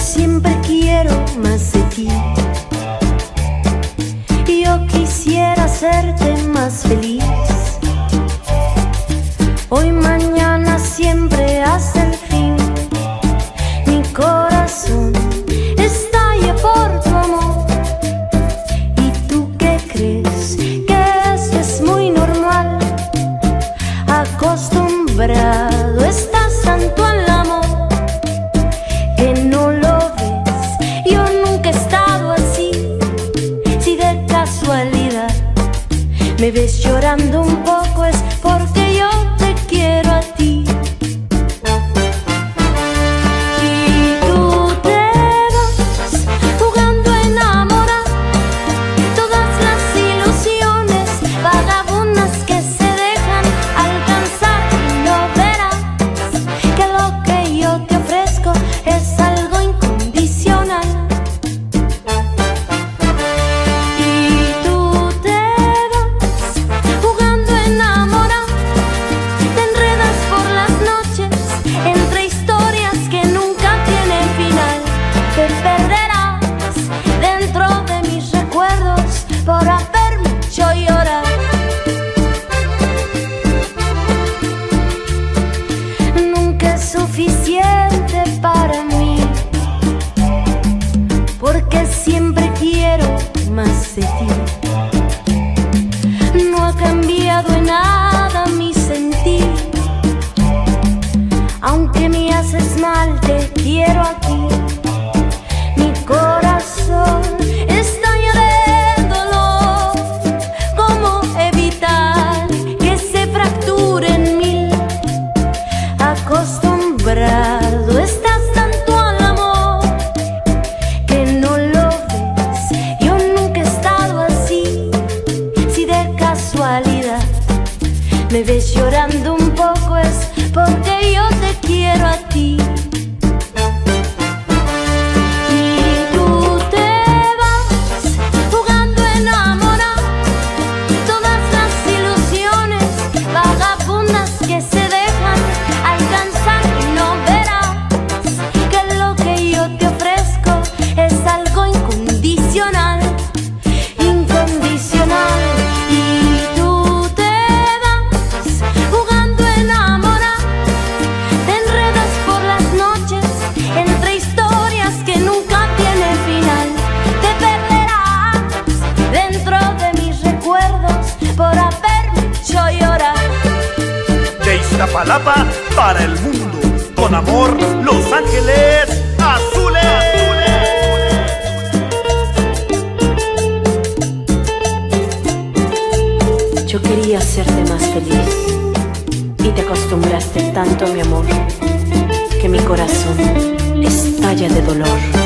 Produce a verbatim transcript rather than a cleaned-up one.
siempre quiero más de ti. Yo quisiera hacerte más feliz. Hoy, mañana, siempre hasta el fin. Mi corazón estalla por tu amor. ¿Y tú qué crees? Que eso es muy normal. Acostumbrado estás tanto al amor que no lo ves. Yo nunca he estado así. Si de casualidad me ves llorando un poco, es porque yo te quiero a ti. Y tú te vas jugando a enamorar todas las ilusiones vagabundas que se dejan alcanzar, y no verás que lo que yo te ofrezco es algo incondicional. Y tú te vas jugando a enamorar, te enredas por las noches entre historias que nunca tienen final. Te perderás dentro de mis recuerdos por haberme hecho llorar. Nunca es suficiente para mí, porque siempre quiero más de ti. No ha cambiado en nada mi sentir. Aunque me haces mal, te quiero aquí. Mi corazón estalla de dolor. ¿Cómo evitar que se fracture en mí? Acostumbrado estás tanto al amor que no lo ves. Yo nunca he estado así. Si de casualidad me ves llorando un poco, es porque yo te quiero a ti. Y tú te vas jugando a enamorar todas las ilusiones vagabundas que se dejan alcanzar, y no verás que lo que yo te ofrezco es algo incondicional. Incondicional. Y tú te vas jugando a enamorar, te enredas por las noches entre historias que nunca tienen final. Te perderás dentro de mis recuerdos por haberme hecho llorar. De Iztapalapa para el mundo, con amor, Los Ángeles Azules. Yo quería hacerte más feliz y te acostumbraste tanto a mi amor que mi corazón estalla de dolor.